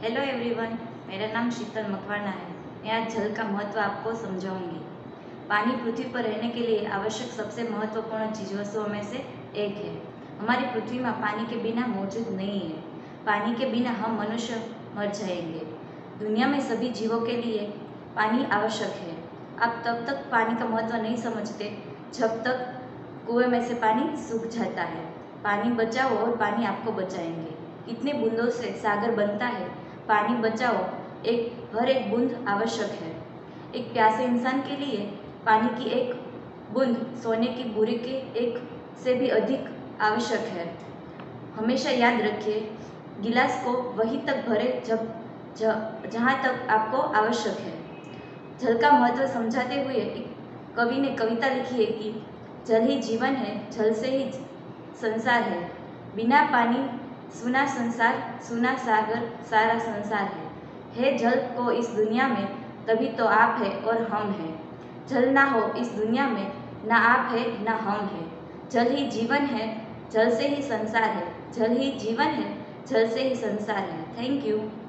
Hello everyone, मेरा नाम शीतल मकवाना है। मैं आज जल का महत्व आपको समझाऊंगी। पानी पृथ्वी पर रहने के लिए आवश्यक सबसे महत्वपूर्ण चीज वस्तुओं में से एक है। हमारी पृथ्वी में पानी के बिना मौजूद नहीं है। पानी के बिना हम मनुष्य मर जाएंगे। दुनिया में सभी जीवों के लिए पानी आवश्यक है। आप तब तक पानी का महत्व नहीं समझते जब तक कुएं में से पानी सूख जाता है। पानी बचाओ और पानी आपको बचाएंगे। कितने बूंदों से सागर बनता है। पानी बचाओ, हर एक बूंद आवश्यक है। एक प्यासे इंसान के लिए पानी की एक बूंद सोने की बुरी के एक से भी अधिक आवश्यक है। हमेशा याद रखिए, गिलास को वहीं तक भरे जहाँ तक आपको आवश्यक है। जल का महत्व समझाते हुए एक कवि ने कविता लिखी है कि जल ही जीवन है, जल से ही संसार है। बिना पानी सूना संसार, सूना सागर, सारा संसार है जल को इस दुनिया में, तभी तो आप है और हम हैं। जल ना हो इस दुनिया में, ना आप है ना हम है। जल ही जीवन है, जल से ही संसार है। जल ही जीवन है, जल से ही संसार है। Thank you.